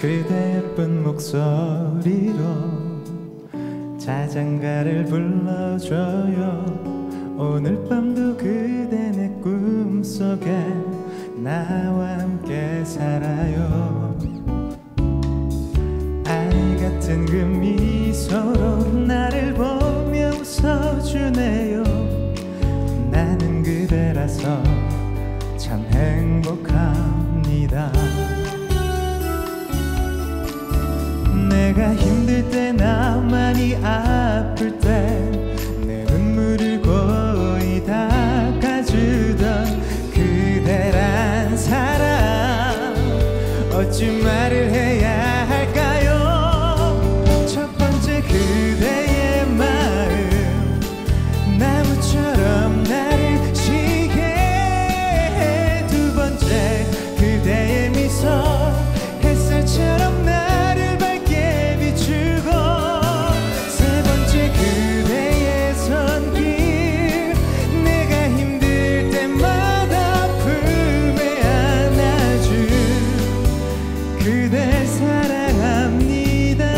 그대 예쁜 목소리로 자장가를 불러줘요. 오늘 밤도 그대 내 꿈속에 나와 함께 살아요. 아이 같은 그 미소로 나를 보며 웃어주네요. 나는 그대라서 참 행복합니다. 내가 힘들 때 나만이 아플 때 내 눈물을 고이 닦아주던 그대란 사람 어찌 말을 해야 할까요? 첫 번째 그대의 마음 나무처럼 나를 쉬게 해. 두 번째 그대의 미소 햇살처럼 나를 밝게 비추고 세 번째 그대의 손길 내가 힘들 때마다 품에 안아준 그댈 사랑합니다.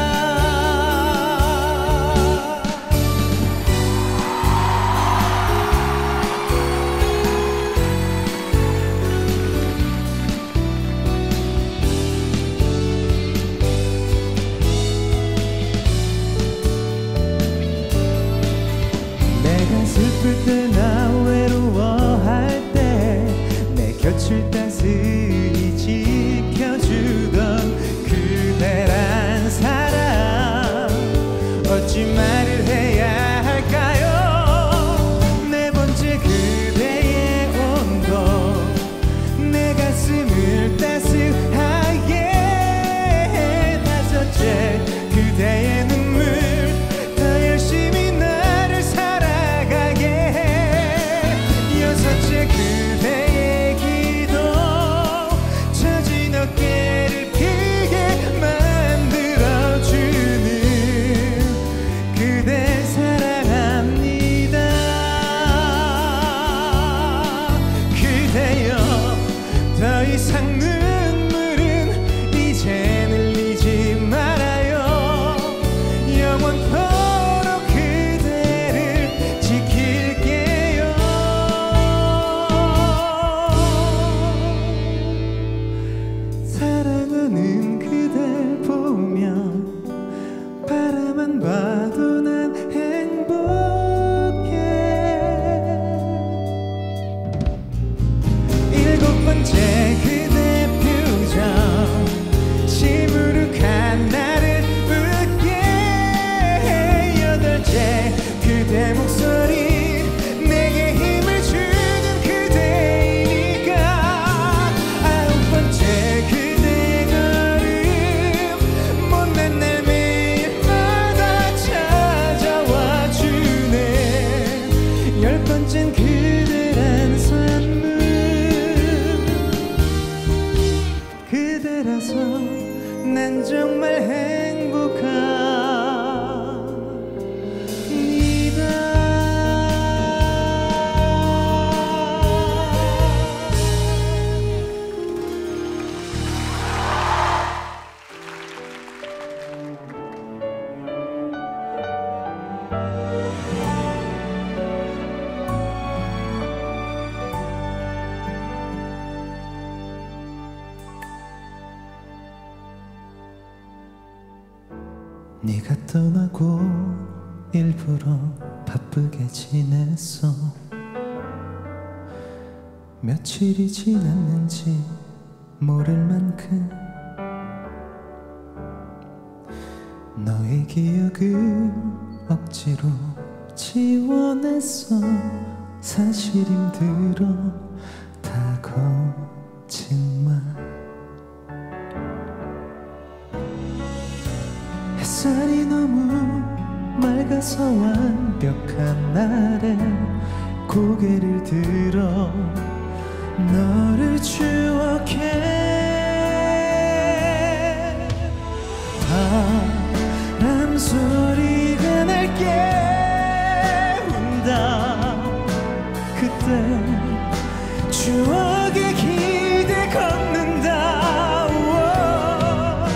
내가 슬플 때나 외로워할 때 내 곁을 따스히 지켜주던 그대란 사람 어찌 말을 해야 할까요? 네 번째 그대의 온도 내 가슴을 따스하게 해. 다섯째 그대의 눈물 더 열심히 나를 살아가게 해. 여섯째 그대의 기도 처진 어깨를 피게 만들어주는 그대 사랑합니다. 그대여 더 이상 눈물은 이젠 흘리지 말아요. 영원토록 그대를 지킬게요. 사랑하는 그댈 보면 바라만 봐도 난 행복해. 일곱 번째 그대 표정 시무룩한 나를 웃게 해. 여덟째 그대 목소리 내게 힘을 주는 그대이니까. 아홉 번째 그대 걸음 못난 날 매일마다 찾아와 주네. 열 번째는 그대란 선물 그대라서 난 정말 행복합니다. 네가 떠나고 일부러 바쁘게 지냈어. 며칠이 지났는지 모를 만큼 너의 기억을 억지로 지워냈어. 사실 힘들어 다 거짓말. 햇살이 너무 맑아서 완벽한 날에 고개를 들어 너를 추억해. 바람 소리가 날 깨운다. 그때 추억의 길에 걷는다. 우와.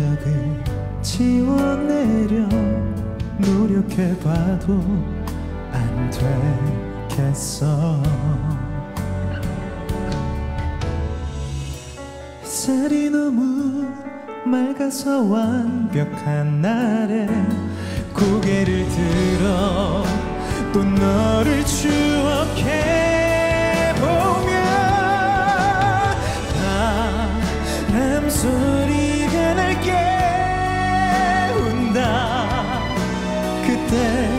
기억을 지워내려 노력해봐도 안 되겠어. 햇살이 너무 맑아서 완벽한 날에 고개를 들어 또 너를 추억해보면 바람 소리가 날 깨운다. 그때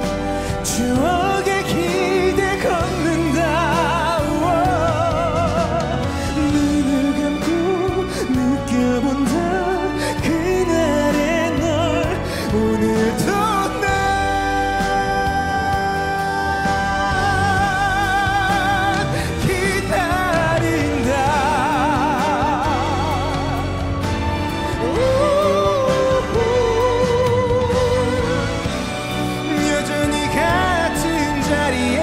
추억의 길들 걷는다. 눈을 감고 느껴본다. 그날의 널 오늘도 난 기다린다. 여전히 같은 자리에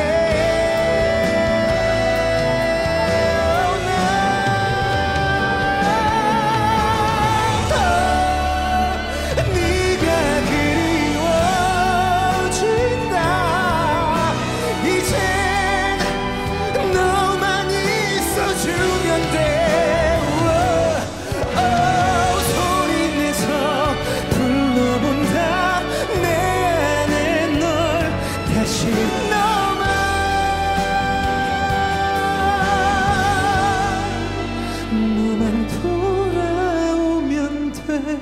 네가 그리워진다. 이젠 너만 있어주면 돼. 소리내서 불러본다. 내 안에 널 다시 너만 돌아오면 돼.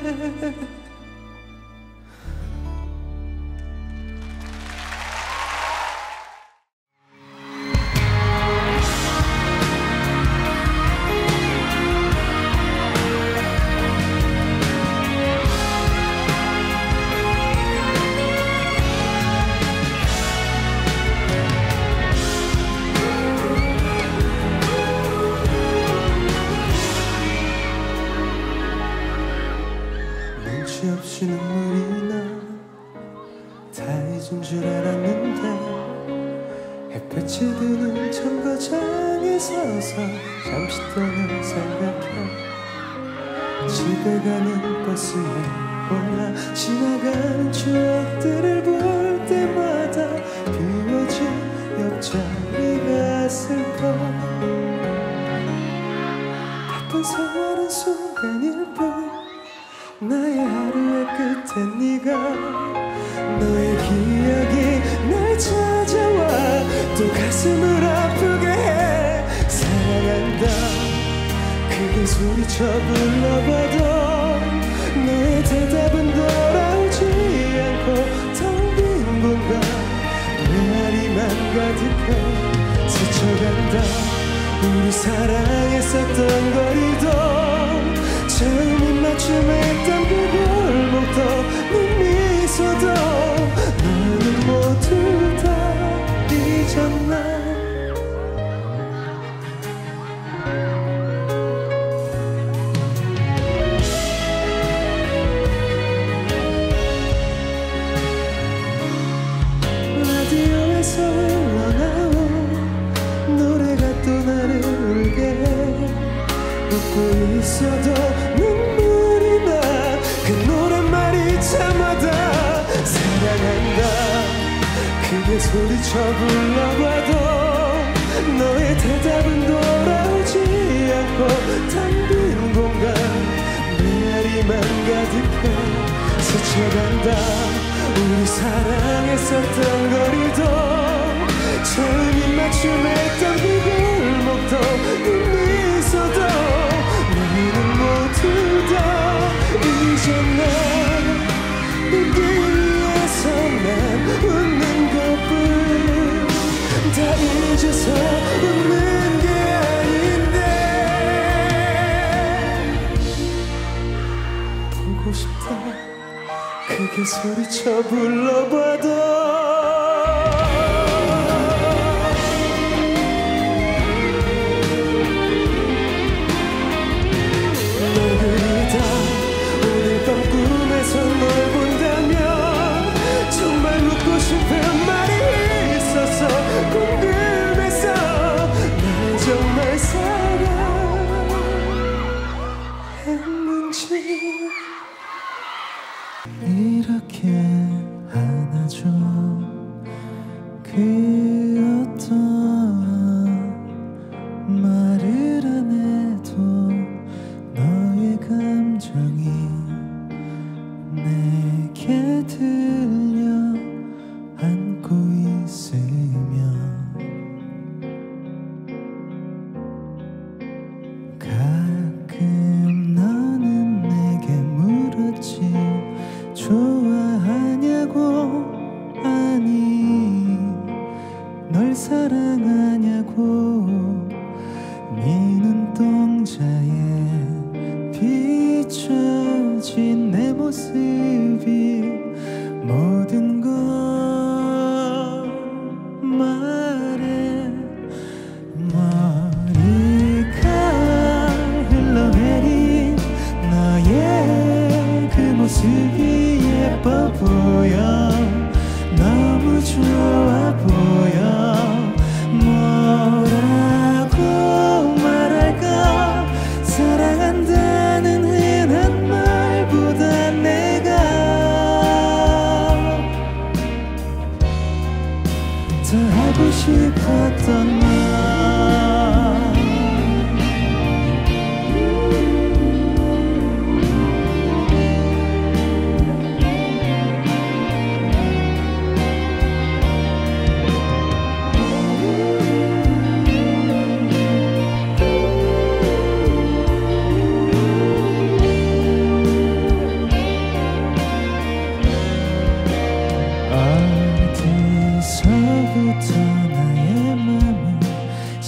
눈치 없이 눈물이 나. 다 잊은 줄 알았는데 햇볕이 드는 정거장에 서서 잠시 동안 생각해. 집에 가는 버스에 올라 지나가는 추억들을 볼 때마다 비워진 옆자리가 슬퍼. 바쁜 생활은 순간일 뿐 나의 하루의 끝에 네가 너의 기억이 날 찾아와 또 가슴을 아프게 해. 사랑한다 크게 소리쳐 불러봐도 너의 대답은 돌아오지 않고 텅 빈 공간 메아리만 가득해 스쳐간다. 우리 사랑했었던 거리도 처음 입맞춤에 했던 그 골목도 네 미소도 너는 모두 다 잊었나. 라디오에서 흘러나온 노래가 또 나를 울게 해. 웃고 있어도 눈물이 나. 그 노랫말이 참아다. 사랑한다 크게 소리쳐 불러봐도 너의 대답은 돌아오지 않고 텅 빈 공간 메아리만 가득해 스쳐간다. 우리 사랑했었던 거리도 처음 입맞춤에 했던 그 골목도 그 미소도 너희는 모두 다 잊었나. 웃기 위해서 난 웃는 것뿐 다 잊어서 웃는 게 아닌데. 보고 싶다 크게 소리쳐 불러봐도 오늘 밤 꿈에서 널 본다면 정말 묻고 싶은 말이 있어서 궁금해서 날 정말 사랑했는지.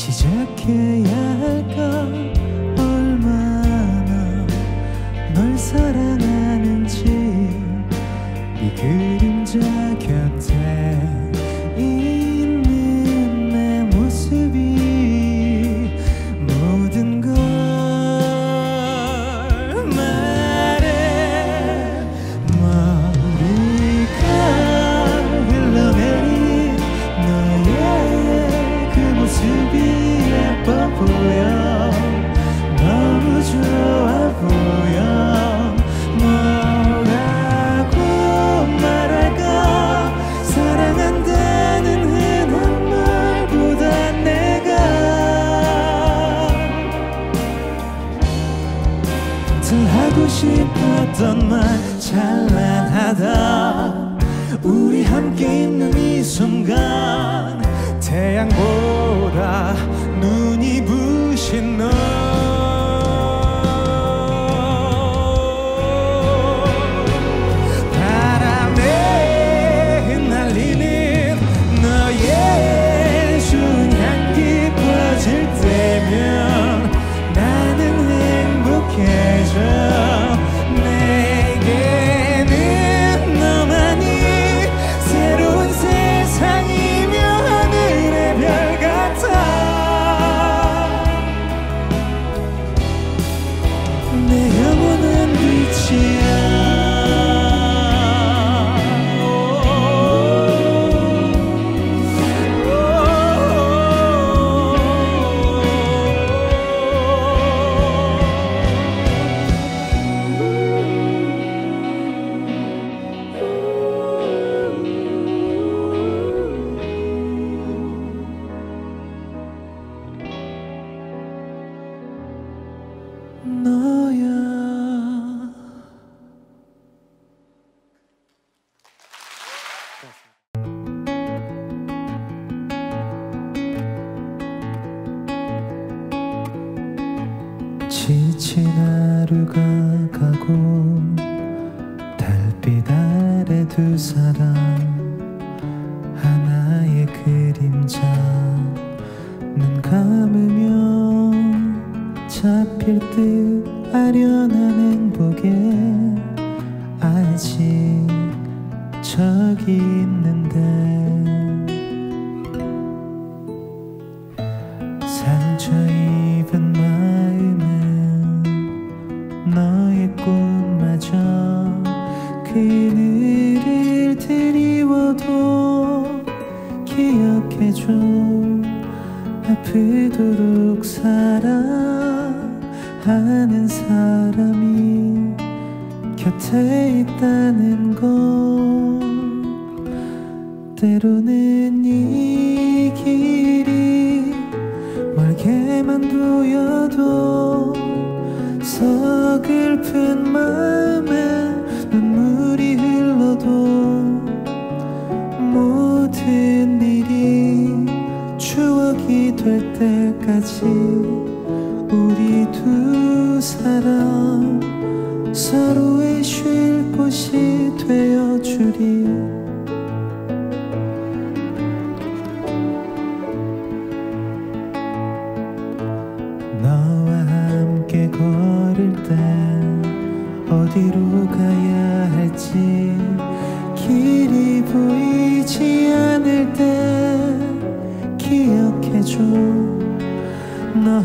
시작해야 할까? 얼마나 널 사랑하는지 네 그림자 곁에 있는 내 모습이 모든 걸 말해. 머리가 흘러내린 너의 그 모습이 예뻐 보여. 너무 좋아 보여. 뭐라고 말할까? 사랑한다는 흔한 말보다 내가 더 하고 싶었던 말. 찬란하다 우리 함께 있는 이 순간. 태양보다 눈이 부신 너. 바람에 흩날리는 너의 좋은 향기 퍼질 때면 나는 행복해져. 내게는 너만이 새로운 세상이며 하늘의 별 같아. 내 영혼은 빛이야. 너야. 지친 하루가 가고 달빛 아래 두 사람. 하나의 그림자 눈 감으면 잡힐 듯 아련한 행복에 아직 저기 있는데. 상처 입은 마음은 너의 꿈마저 그늘을 드리워도 기억해줘. 아프도록 사랑하는 사람이 곁에 있다는 건 때로는 이 길이 멀게만 보여도 서글픈 마음에 눈물이 흘러도 모든 일이 추억이 될 때까지 우리 두 사람 서로의 쉴 곳이 되어주리. 너와 함께 걸을 때 어디로 가야 할지 길이 보이지 않을 때 기억해줘. 너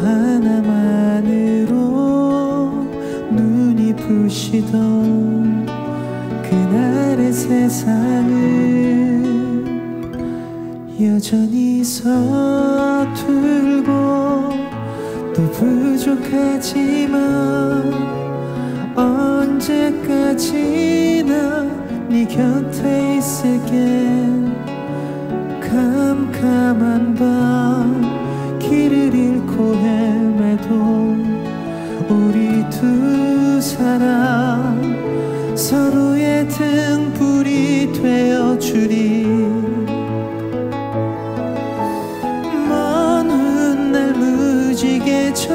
하나만으로 눈이 부시던 그날의 세상은 여전히 서툴고 또 부족하지만 언제까지나 네 곁에 있을게. 캄캄한 밤 길을 잃고 헤매도 우리 두 사람 서로의 등불이 되어주리. 먼 훗날 무지개 저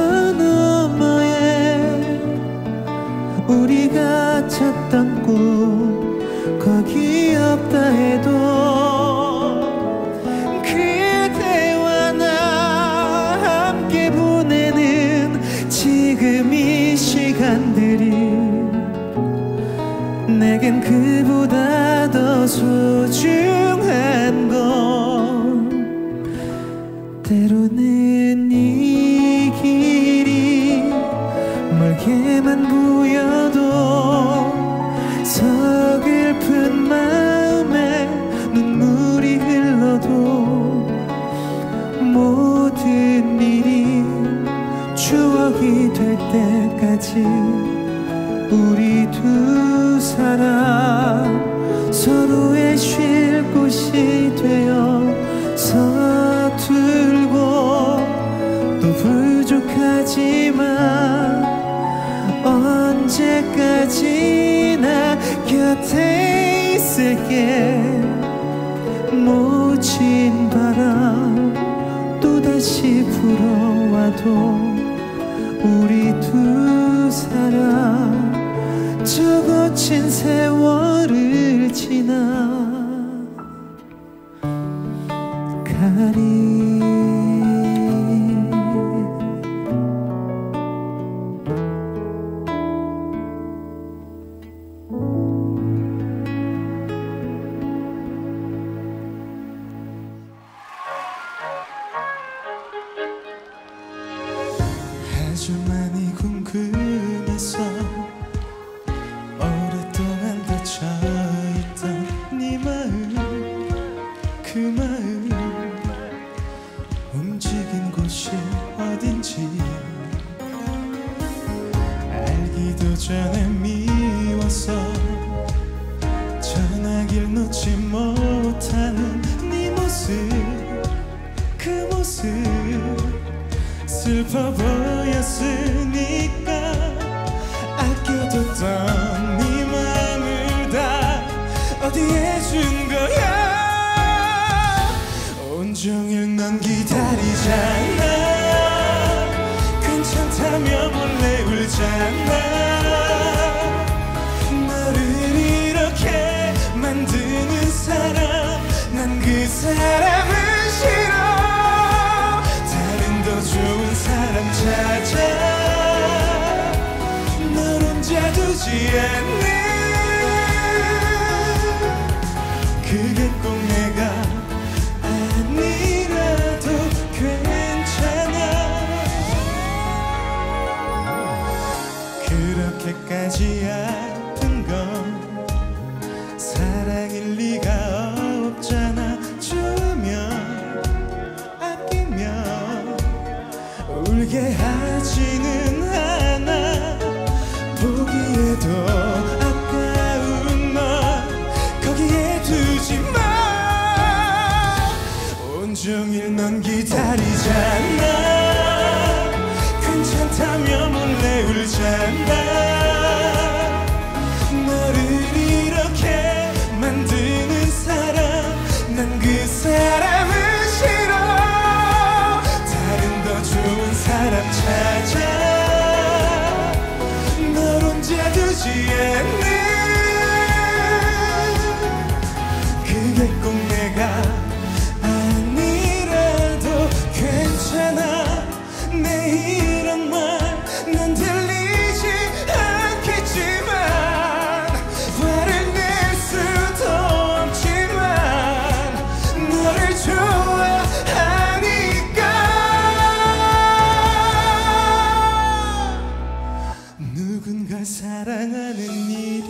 너머에 우리가 찾던 꿈 거기 없다 해도 그대와 나 일이 내겐 그보다 더 소중한 건 때로는 이 길이 멀게만 보여도 서글픈 마음에 눈물이 흘러도 모든 일이 추억이 될 때까지 우리 두 사람 서로의 쉴 곳이 되어 서툴고 또 부족하지만 언제까지나 곁에 있을게. 모친 바람 또다시 불어와도 우리 두 사람 저 거친 세월을 지나가리. 아주 많이 궁금해서 오랫동안 닫혀있던 네 마음, 그 마음 움직인 곳이 어딘지 알기도 전에 미워서 전화길 놓지 못하는 네 모습, 그 모습 슬퍼 보였으니까 아껴뒀던 네 맘을 다 어디에 준 거야. 온종일 넌 기다리잖아. 괜찮다며 몰래 울잖아. 너를 이렇게 만드는 사람, 난 그 사람은 싫어. 좋은 사람 찾아 널 혼자 두지 않는. 그게 꼭 내가 아니라도 괜찮아. 그렇게까지 아픈 건 사랑일 리가 없잖아. 좋으면 아끼면 울게 하지는 않아. 보기에도 아까운 널 거기에 두지 마. 온종일 넌 기다리잖아. 괜찮다며 몰래 울잖아. 너를 이렇게 만드는 사람, 난 그 사람은 싫어. 좋은 사람 찾아 널 혼자 두지 않는. 그게 꼭 내가 아니라도 괜찮아. 내 이런 말 난 들리지 않겠지만 화를 낼 수도 없지만 너를 좋아하니까. 누군가 사랑하는 일이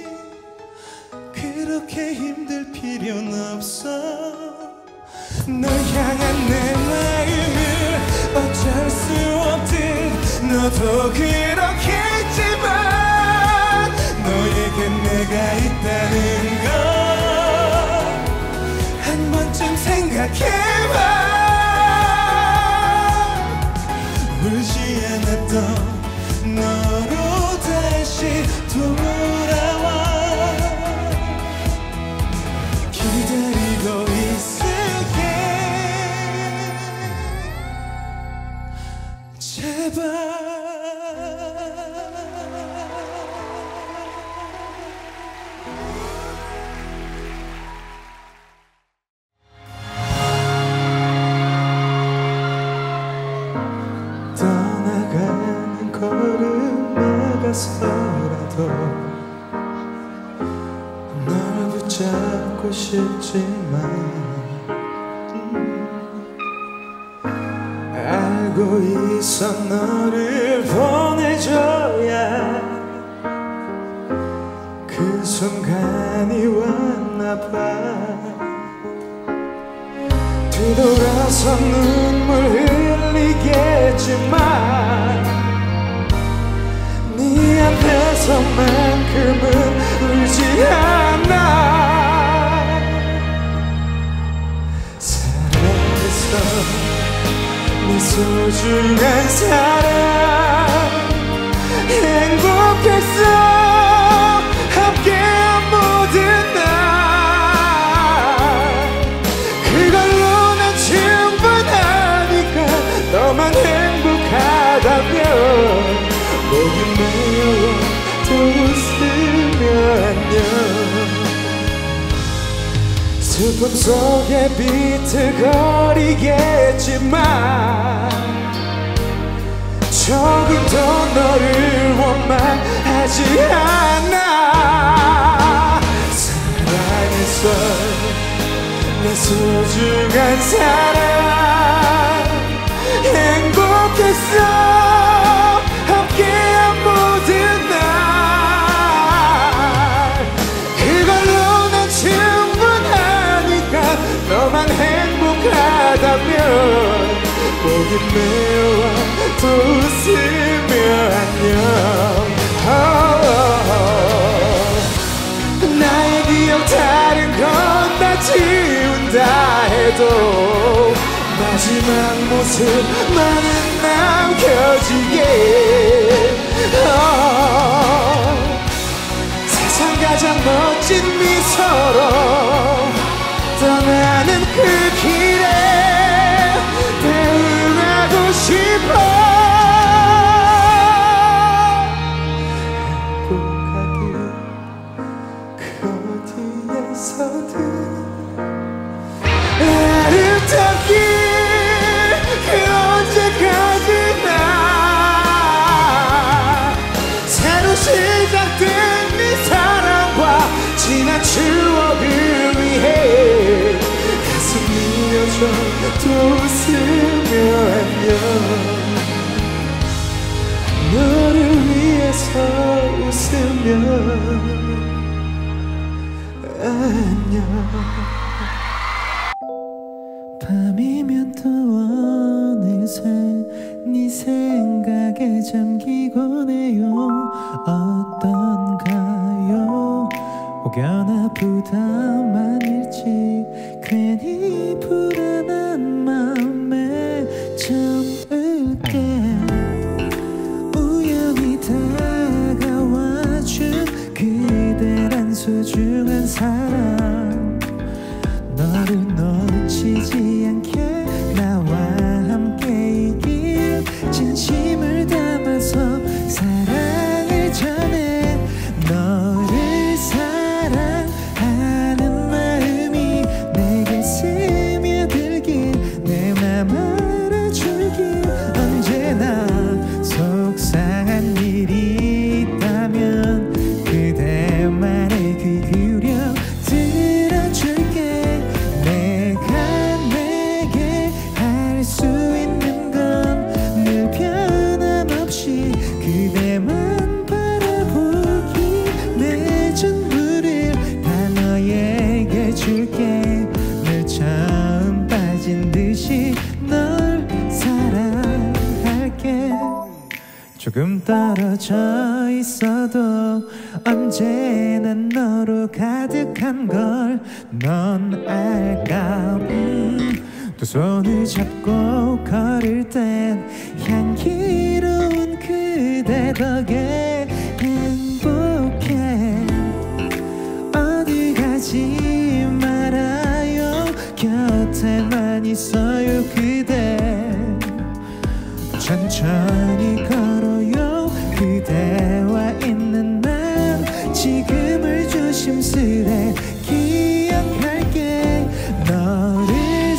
그렇게 힘들 필요는 없어. 널 향한 내 마음을 어쩔 수 없듯 너도 그렇겠지만 너에겐 내가 있다는 걸 한 번쯤 생각해봐. 울지 않았던 너로 다시 돌아와. 기다리고 있을게. 제발. 떠나가는 걸음 막아서 너를 붙잡고 싶지만 알고 있어 너를 보내줘야 그 순간이 왔나봐. 뒤돌아서 눈물 흘리겠지만 네 앞에서만큼은 울지 않아. 사랑했어 네 소중한 사랑 행복했어 함께한 모든 날 그걸로 난 충분하니까 너만 행복하다면 목이 메어 또 웃으며 안녕. 슬픔 속에 비틀거리겠지만 조금 더 너를 원망하지 않아. 사랑했어 내 소중한 사랑 행복했어 함께한 모든 날 그걸로 난 충분하니까 너만 행복하다면 목이 메어와 또 웃으며 안녕. 나의 기억 다른 건 다 지운다 해도 마지막 모습만은 남겨지게. 세상 가장 멋진 미소로 떠나는 그 길에 배웅하고 싶어. 행복하길 그 어디에서든 아름답길 그 언제까지나 새로 시작된 네 사랑과 지난 추억을 위해 가슴 밀어줘 또 웃으며 안녕. 너를 위해서 웃으며 안녕. 밤이면 또 어느새 네 생각에 잠기곤 해요. 어떤가요? 혹여나 부담만일지 괜히 불안한 마음에 잠을게. 우연히 다가와준 그대란 소중한 사람 너를 놓치지 않게 나와 함께이길 진심을 담아서 사랑을 전해. 너를 사랑하는 마음이 내게 스며들길 내 맘 알아주길. 언제나 속상한 일이 있다면 그대 말에 귀 기울여 들어줄게. 내가 내게 할 수 있는 건 늘 변함없이 그대만 바라보기. 내 전부를 다 너에게 줄게. 늘 처음 빠진 듯이 널 사랑할게. 조금 떨어져 있어도 언제나 너로 가득한 걸 넌 알까. 두 손을 잡고 걸을 땐 향기로운 그대 덕에 행복해. 어디 가지 말아요 곁에만 있어요 그대. 천천히 걸어요 그대와 있는 난 지금을 조심스레 기억할게. 너를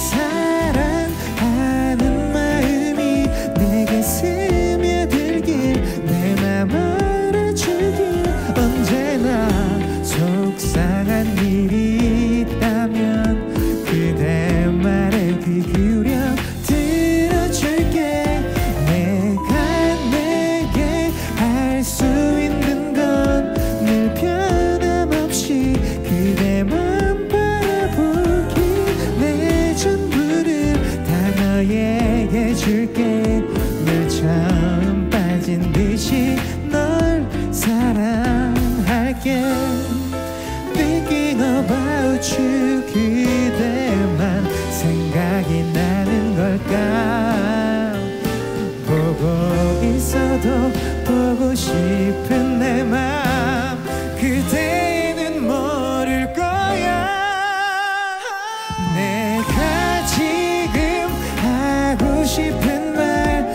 사랑하는 마음이 내게 스며들길 내 맘 알아주길. 안아줄게. 늘 처음 빠진 듯이 널 사랑할게. Thinking about you, 그대만 생각이 나는 걸까. 보고 있어도 보고 싶은 내 맘 그대는 모를 거야. 내가 지금 하고 싶은 말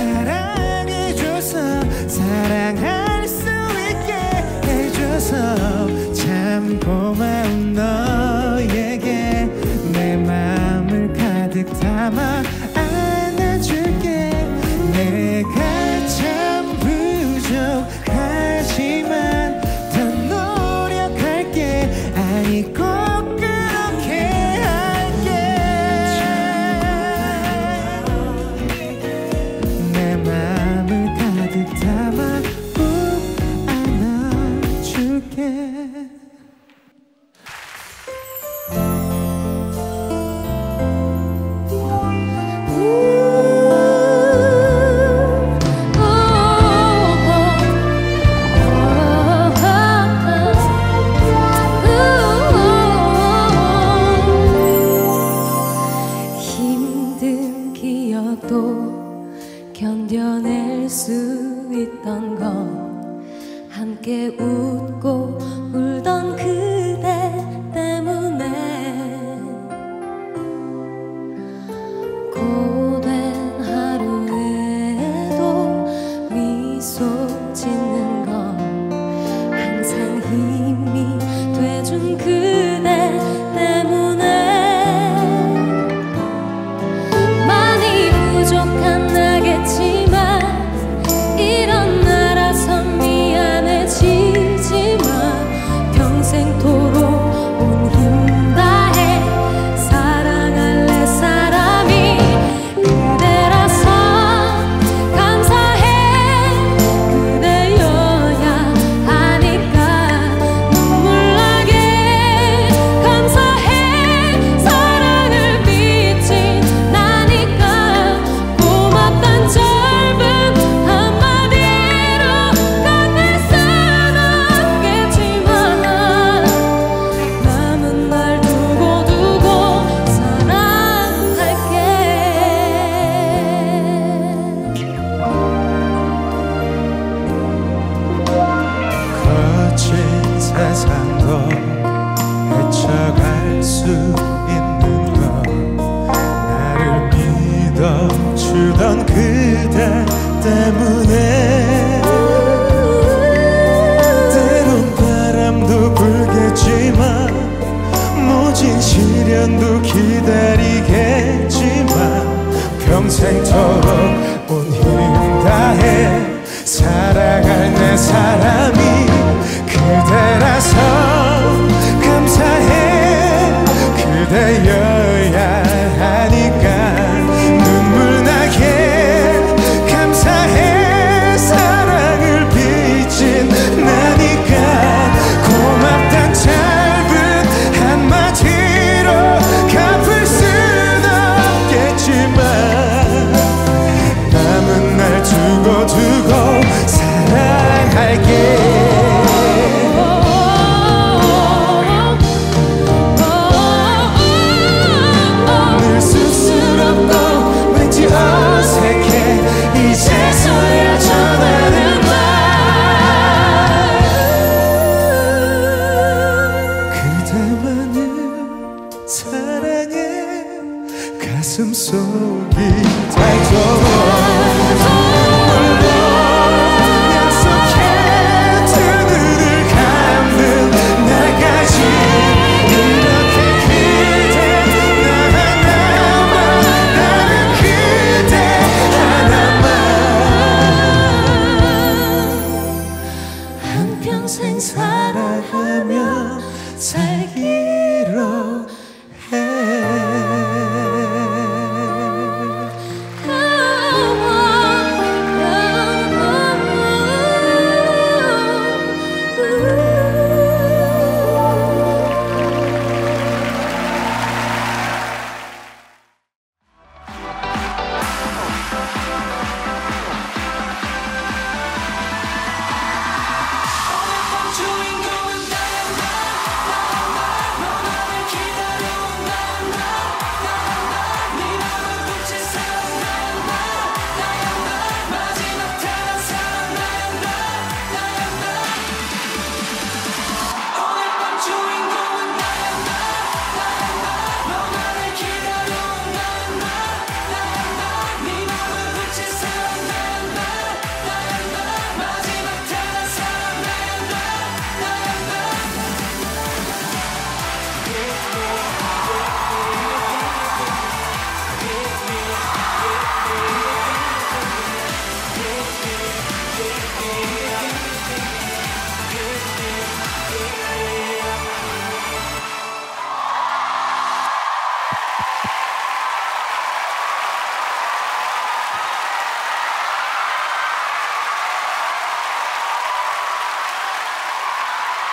사랑해줘서 사랑할 수 있게 해줘서 참 고마운 너에게 내 마음을 가득 담아 안아줄게. 내가 참 부족하지만 더 노력할게. 아니 꼭 그렇게 할게. 내 마음을 가득 담아 꼭 안아줄게. 힘든 기억도 견뎌낼 수 있던 건 함께 웃고 울던 그대 때문에. 고된 하루에도 미소 짓는 건 항상 힘이 돼준 그대 때문에. 많이 부족한 나겠지만 이런 나라서 미안해지지마. 평생토록 온 힘 다해 사랑할래. 사람이 그대라서 감사해. 그대여야 하니까 눈물 나게 감사해. 사랑을 빚진 나니까 고맙단 짧은 한마디로 끝낼 순 없겠지만 남은 날 두고두고 사랑할게. 거친 세상도 헤쳐갈 수